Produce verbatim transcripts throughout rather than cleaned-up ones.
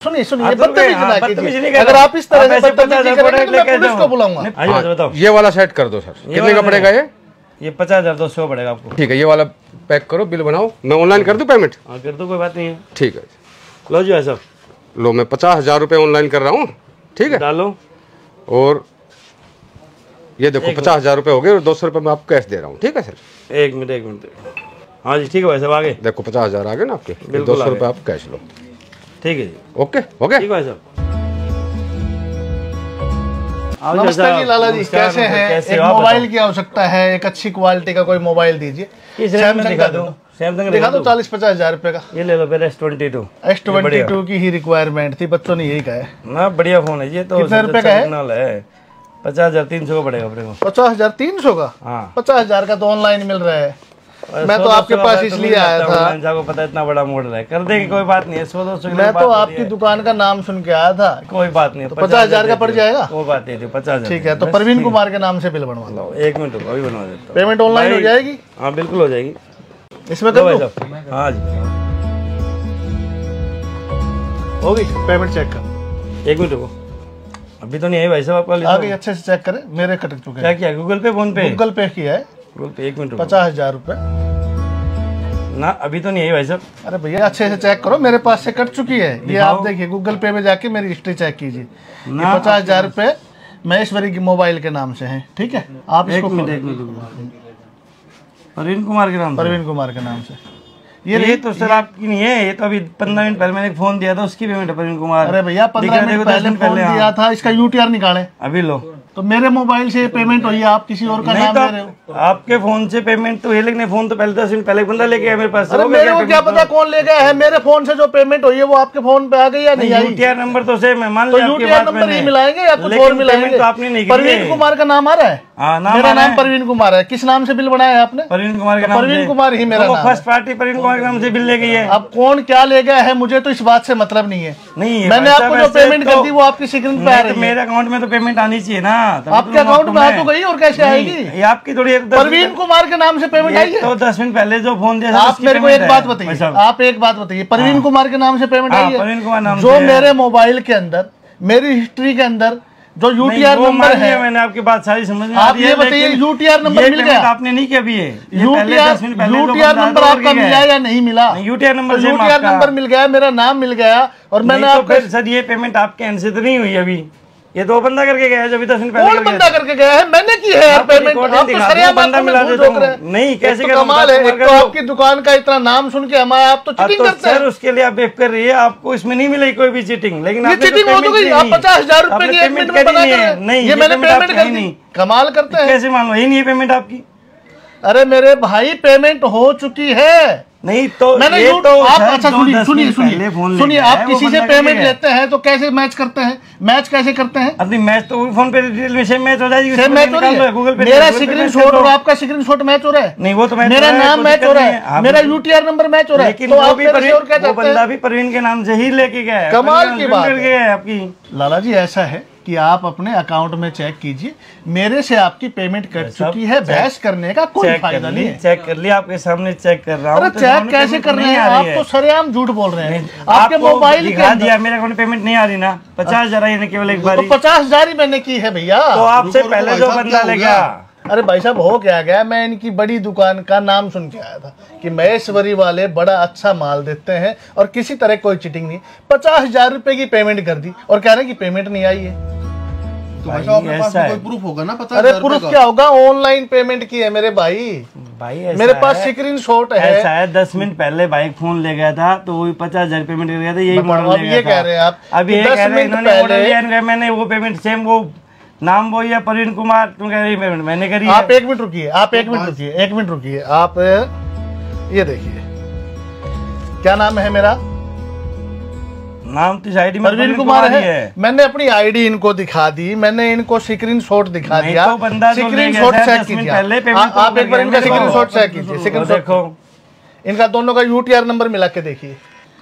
सुनिए सुनिए बदतमीजी ना कीजिए, अगर आप इस तरह से बदतमीजी करेंगे तो मैं पुलिस को बुलाऊंगा। ये वाला सेट कर दो सर, कितने का पड़ेगा ये? ये पचास हजार दो सौ पड़ेगा आपको। ठीक है, ये वाला पैक करो, बिल बनाओ, मैं ऑनलाइन कर दूं पेमेंट? हाँ कर दो, कोई बात नहीं है। ठीक है, लो जी भाई साहब, लो मैं पचास हजार रुपये ऑनलाइन कर रहा हूँ, ठीक है डालो। और ये देखो पचास हजार रुपये हो गए और दो सौ रुपये मैं आपको कैश दे रहा हूँ, ठीक है सर? एक मिनट एक मिनट, हाँ जी ठीक है भाई साहब, आगे देखो पचास हजार आ गए ना आपके, दो सौ रुपये आप कैश लो। ठीक है जी, ओके हो गया? ठीक है भाई साहब। नमस्ते जी लाला जी, कैसे हैं? एक मोबाइल की आवश्यकता है, एक अच्छी क्वालिटी का कोई मोबाइल दीजिए। सैमसंग का दो, सैमसंग दिखा दो चालीस पचास हजार रुपए का। ये ले लो फिर S twenty two. S twenty two की ही रिक्वायरमेंट थी, बच्चों ने यही कहा है ना, बढ़िया फोन है ये तो। कितने रुपए का है? पचास हजार तीन सौ का पड़ेगा अपने को। पचास हजार तीन सौ का? हाँ, पचास हजार का तो ऑनलाइन मिल रहा है। मैं तो आपके पास इसलिए आया था, आपको पता इतना बड़ा मॉडल है, कर देंगे कोई बात नहीं है। सौ दो सौ मैं तो आपकी दुकान का नाम सुन के आया था। कोई बात नहीं, पचास हजार का पड़ जाएगा? कोई बात नहीं, पचास हजार ठीक है, तो परवीन कुमार के नाम से बिल बनवा लो। एक मिनट अभी बनवा देता हूँ। पेमेंट ऑनलाइन हो जाएगी? हाँ बिल्कुल हो जाएगी, इसमें कर दो। हाँ जी होगी, पेमेंट चेक कर। एक मिनट रुको, अभी तो नहीं है भाई साहब आपका। आगे अच्छे से चेक करें, मेरे कट चुके हैं। क्या किया? गूगल पे फोन पे? गूगल पे किया है। गूगल पे, एक मिनट पचास हजार रुपए ना, अभी तो नहीं है भाई साहब। अरे भैया अच्छे से चेक करो, मेरे पास से कट चुकी है ये, आप देखिए गूगल पे में जाके मेरी हिस्ट्री चेक कीजिए। ये पचास हजार रुपए महेश्वरी की मोबाइल के नाम से हैं, ठीक है? आप इसको परवीन कुमार के नाम, परवीन कुमार के नाम से। ये ये तो सर आपकी नहीं है, ये तो अभी पंद्रह मिनट पहले मैंने फोन दिया था, उसकी पेमेंट है परवीन कुमार। अरे भैया पंद्रह मिनट पहले फोन दिया था, इसका यूटीआर निकाले अभी। लो तो मेरे मोबाइल से पेमेंट हुई है, आप किसी और का नाम तो दे रहे हो। आपके फोन से पेमेंट तो ये, लेकिन फोन तो पहले दस मिनट पहले बंदा लेके आया मेरे पास। अरे मेरे को क्या पता कौन ले गया है? मेरे फोन से जो पेमेंट हुई है वो आपके फोन पे आ गई या नहीं आई? यूटीआर नंबर तो सेम है, मान लो यूटीआर नंबर ही मिलाएंगे या कुछ और मिलाएंगे? तो आपने नहीं, परवीन कुमार का नाम आ रहा है। हाँ, मेरा नाम परवीन कुमार है। किस नाम से बिल बनाया है आपने? परवीन कुमार के नाम। परवीन कुमार ही मेरा नाम। फर्स्ट पार्टी परवीन कुमार के नाम से बिल ले गई है। अब कौन क्या ले गया है मुझे तो इस बात से मतलब नहीं है। नहीं, मैंने आपको जो पेमेंट कर दी वो आपकी स्क्रीन पे आ रही है। मेरे अकाउंट में तो पेमेंट आनी चाहिए ना। आपके अकाउंट में आ तो गई, और कैसे आएगी? ये आपकी थोड़ी। परवीन कुमार के नाम से पेमेंट आई है तो दस मिनट पहले जो फोन दिया। आप मेरे को एक बात बताइए, आप एक बात बताइए, परवीन कुमार के नाम से पेमेंट आई है? परवीन कुमार नाम जो मेरे मोबाइल के अंदर, मेरी हिस्ट्री के अंदर जो यूटीआर नंबर है, मैंने आपकी बात सारी समझ में। आप ये बताइए यूटीआर नंबर मिल गया? आपने नहीं किया अभी? यूटीआर यूटीआर नंबर आपका मिला या नहीं मिला? यूटीआर नंबर यूटीआर नंबर मिल गया, मेरा नाम मिल गया, और मैंने आपको। सर ये पेमेंट आपके एंड से तो नहीं हुई अभी, ये तो बंदा करके गया है जब दस मिनट पहले। कौन बंदा करके गया है? मैंने की है यार पेमेंट। आप तो सरेआम बंदा मिला देते हो। नहीं कैसे तो कमाल है, एक तो आपकी दुकान का इतना नाम सुन के हमारे आप तो चीटिंग करते हैं। सर उसके लिए आप बेफ कर रही है, आपको इसमें नहीं मिलेगी कोई भी चीटिंग। लेकिन ये चीटिंग हो गई। आप पचास हजार रुपए की एक मिनट में बना कर, नहीं ये मैंने पेमेंट कर दी। कमाल करते हैं। कैसे मालूम? यही नहीं है पेमेंट आपकी? अरे मेरे भाई पेमेंट हो चुकी है। नहीं तो मैंने ये तो आप अच्छा सुनिए सुनिए सुनिए सुनिए आप किसी से पेमेंट लेते हैं तो कैसे मैच करते हैं? मैच कैसे करते हैं? अपनी मैच तो फोन पे डिटेल में सेम मैच हो जाएगी। सेम मैच हो रही है गूगल पे। मेरा स्क्रीनशॉट और आपका स्क्रीनशॉट मैच हो रहा है। नहीं वो तो मेरा नाम मैच हो रहा है, मेरा यूटीआर नंबर मैच हो रहा है। लेकिन वो भी वो बंदा भी परवीन के नाम से ही लेके गया है। कमाल की बात है आपकी। लाला जी ऐसा है कि आप अपने अकाउंट में चेक कीजिए, मेरे से आपकी पेमेंट कट चुकी है, बहस करने का कोई फायदा नहीं है। चेक कर लिया, आपके सामने चेक कर रहा हूँ। अरे चेक कैसे कर रहे हैं? आप तो सरेआम झूठ बोल रहे हैं। आपके मोबाइल दिखा दिया, मेरे अकाउंट में पेमेंट नहीं आ रही ना। पचास हजार आई केवल एक बार। पचास हजार ही मैंने की है भैया। तो आपसे पहले जो बंदा लेगा। अरे भाई साहब हो क्या गया, मैं इनकी बड़ी दुकान का नाम सुन के आया था कि महेश्वरी वाले बड़ा अच्छा माल देते हैं और किसी तरह कोई चीटिंग नहीं। पचास हजार रुपए की पेमेंट कर दी और कह रहे हैं कि पेमेंट नहीं आई है। तो भाई साहब अपने पास तो कोई प्रूफ होगा ना? पचास अरे प्रूफ क्या होगा? ऑनलाइन पेमेंट की है मेरे भाई। भाई मेरे पास स्क्रीनशॉट है। ऐसा है दस मिनट पहले बाइक फोन ले गया था तो वही पचास हजार पेमेंट कर गया था। यही मॉडल अब ये कह रहे हैं आप? अभी ये कह रहे हैं मैंने वो पेमेंट सेम वो नाम वो है परवीन कुमार, तुम कह रही पेमेंट मैंने करी। आप एक मिनट रुकिए, आप एक मिनट रुकिए, एक मिनट रुकिए। आप ये देखिए क्या नाम है मेरा? नाम तो आईडी में परवीन कुमार है, है। मैंने अपनी आईडी इनको दिखा दी, मैंने इनको स्क्रीनशॉट दिखा दिया। तो बंदा स्क्रीनशॉट चेक कीजिए आप एक बार, इनका स्क्रीनशॉट चेक कीजिए। स्क्रीनशॉट देखो, इनका दोनों का यूटीआर नंबर मिला के देखिए।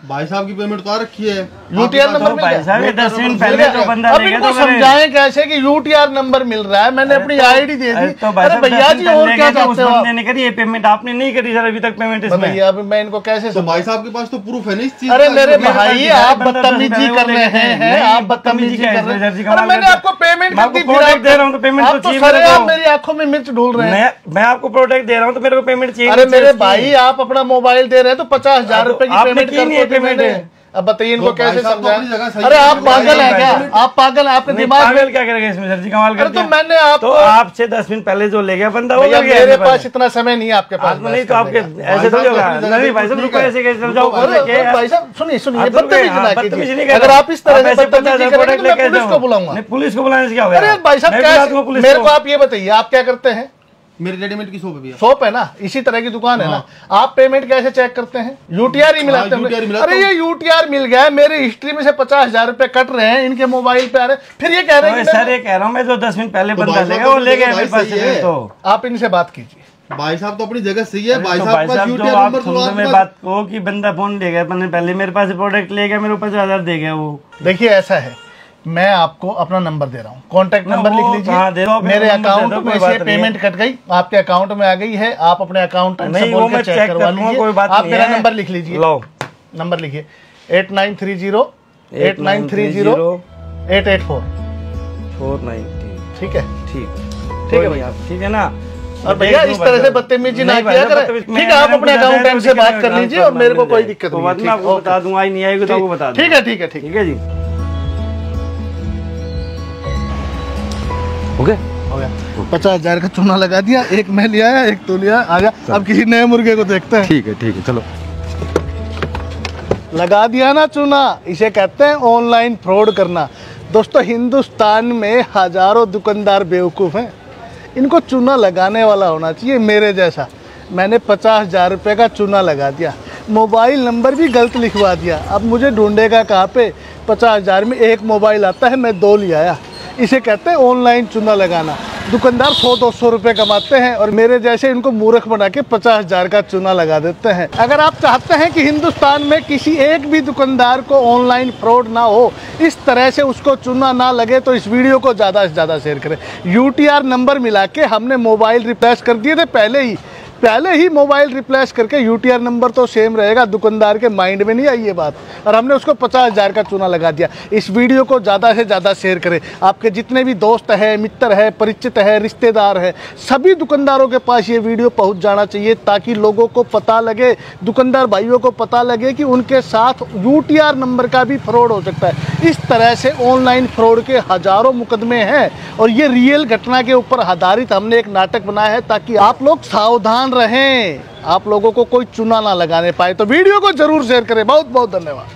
भाई साहब की पेमेंट तो आ रखी है, यूटीआर नंबर मिल भाई साहब ये गया। दस दिन पहले तो बंदा अब लेगा इनको तो मैंने- समझाएं कैसे कि यूटीआर नंबर मिल रहा है, मैंने अपनी आईडी दे दी। तो भाई अरे साहब भैया दस जी दिन और पहले क्या गए थे, उस चाहते हो आप? बंदे ने करी ये पेमेंट, आपने नहीं करी सर अभी तक पेमेंट इसमें। भैया अब मैं इनको कैसे तो समझाऊं? भाई साहब के पास तो प्रूफ है ना इस चीज अरे का। मेरे मेरे भाई पास आप बंदा बदतमीजी दस दिन कर पहले रहे वो लेके हैं, गए। आप नहीं, बदतमीजी क्या है, कर रहे सर जी, हैं। अरे कमाल मैंने करते आपको पेमेंट मैं कर दी, आपको फिर प्रोडक्ट आप- दे रहा हूँ तो पेमेंट आप तो तो चाहिए सरे मेरे आप को। मेरी आंखों में मिर्च ढूंढ रहे हैं। मैं मैं आपको प्रोडक्ट दे रहा हूँ तो मेरे को पेमेंट चाहिए। अरे नहीं मेरे चाहिए भाई आप अपना मोबाइल दे रहे हैं तो पचास हजार तो रुपए की आपने पेमेंट की नहीं कर है दो पेमेंट। मैंने। अब बताइए इनको तो भाई कैसे साहब तो अपनी जगह समझाएं? सही अरे है। आप पागल हैं भाई क्या? साहब। आप पागल हैं, आपके नहीं, दिमाग पागल में। क्या करेगा इसमें सर जी, कमाल अरे करते तो हैं। मैंने तो आपको आपसे दस मिनट पहले जो ले गया बंदा वो भैया ले गया मेरे मेरे पास इतना समय नहीं है आपके पास। आपको नहीं बहस तो आपके करने का। ऐसे थोड़ी साहब होगा। तो अपनी जगह नहीं भाई साहब ठीक रुको, है। ऐसे कैसे रुको, समझाओ अरे, बोले अरे, के भाई साहब सुनिए सुनिए, हाँ, तो बदतमीजी हाँ, ना बदतमीजी कीजिए। नहीं कर अगर रहा। आप इस तरह से ऐसे पचास बदतमीजी हजार करेंगे प्रोडक्ट तो मैं लेके पुलिस जाओ। को बुलाऊंगा। नहीं, पुलिस को बुलाने से क्या होगा? अरे भाई साहब मैं बुला दूंगा कैसे, पुलिस मेरे को। को आप ये बताइए आप क्या करते हैं? मेरी रेडीमेड की शॉप है भैया। शॉप है ना, इसी तरह की दुकान है ना, आप पेमेंट कैसे चेक करते हैं? यूटीआर ही मिलाते हाँ, U T R हैं। मिला अरे तो- ये यूटीआर मिल गया है, मेरी हिस्ट्री में से पचास हजार रुपए कट रहे हैं, इनके मोबाइल पे आ रहे हैं, फिर ये कह रहे हैं ओए कि सर मेरे ये कह रहा हूँ मैं, जो दस मिनट पहले तो बंदा भाई लेगा साहब वो तो ले गया भाई मेरे पास सही से है। तो। को- आप इनसे बात कीजिए। भाई साहब तो अपनी जगह सही है। भाई तो साहब भाई के पास साहब जो यूटीआर आप नंबर सुन तो लो आपके मेरी पास- बात को कि बंदा फोन ले गया, मैंने पहले मेरे पास से प्रोडक्ट ले गया, मेरे को पचास हजार दे गया वो। देखिए ऐसा है, मैं आपको अपना नंबर दे रहा हूँ, कॉन्टेक्ट ना, नंबर वो लिख कहाँ दे लीजिए। रहा हूँ, मेरे अपना नंबर अकाउंट दे दो, में कोई से बात नहीं पेमेंट कट गई, आपके अकाउंट में आ गई है, आप अपने अकाउंट से नहीं, बोल वो के मैं चेक चेक करवा कर लूंगा, लीजिए। कोई बात आप नहीं मेरा है। नंबर लिख लीजिए, लो नंबर लिखिए eight nine three zero eight nine three zero eight eight four. Four ninety. ठीक है ठीक ठीक है भैया, ठीक है ना। और भैया इस तरह से बदतमीजी ना किया करें, ठीक है? आप अपने अकाउंटेंट से बात कर लीजिए और मेरे को कोई दिक्कत नहीं है, मैं आपको बता दूंगा, आई नहीं आएगी तो आपको बता ठीक है ठीक है ठीक है ठीक है जी। हो गया। हो गया। पचास हजार का चूना लगा दिया, एक मैं लिया आया, एक तो लिया आ गया। अब किसी नए मुर्गे को देखते हैं। ठीक है ठीक है चलो। लगा दिया ना चूना, इसे कहते हैं ऑनलाइन फ्रॉड करना। दोस्तों हिंदुस्तान में हजारों दुकानदार बेवकूफ़ हैं, इनको चूना लगाने वाला होना चाहिए मेरे जैसा। मैंने पचास हजार रुपये का चूना लगा दिया, मोबाइल नंबर भी गलत लिखवा दिया, अब मुझे ढूंढेगा कहाँ पे? पचास हजार में एक मोबाइल आता है, मैं दो ले आया। इसे कहते हैं ऑनलाइन चूना लगाना। दुकानदार सौ दो सौ रुपये कमाते हैं और मेरे जैसे इनको मूर्ख बना के पचास हजार का चूना लगा देते हैं। अगर आप चाहते हैं कि हिंदुस्तान में किसी एक भी दुकानदार को ऑनलाइन फ्रॉड ना हो, इस तरह से उसको चूना ना लगे, तो इस वीडियो को ज़्यादा से ज़्यादा शेयर करें। यूटीआर नंबर मिला के हमने मोबाइल रिप्लेस कर दिए थे पहले ही पहले ही मोबाइल रिप्लेस करके यूटीआर नंबर तो सेम रहेगा, दुकानदार के माइंड में नहीं आई ये बात, और हमने उसको पचास हजार का चूना लगा दिया। इस वीडियो को ज़्यादा से ज़्यादा शेयर करें। आपके जितने भी दोस्त हैं, मित्र है, परिचित है, रिश्तेदार है, सभी दुकानदारों के पास ये वीडियो पहुंच जाना चाहिए, ताकि लोगों को पता लगे, दुकानदार भाइयों को पता लगे कि उनके साथ यूटीआर नंबर का भी फ्रॉड हो सकता है। इस तरह से ऑनलाइन फ्रॉड के हजारों मुकदमे हैं और ये रियल घटना के ऊपर आधारित हमने एक नाटक बनाया है, ताकि आप लोग सावधान रहें, आप लोगों को कोई चूना ना लगाने पाए। तो वीडियो को जरूर शेयर करें। बहुत बहुत धन्यवाद।